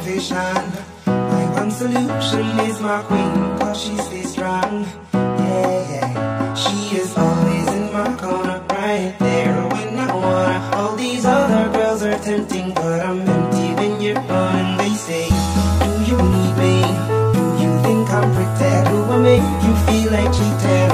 motivation. My one solution is my queen, cause she stays strong. Yeah, yeah. She is always in my corner, right there when I wanna. All these other girls are tempting, but I'm empty when you're gone. And they say, do you need me? Do you think I'm pretend? Do I make you feel like cheating?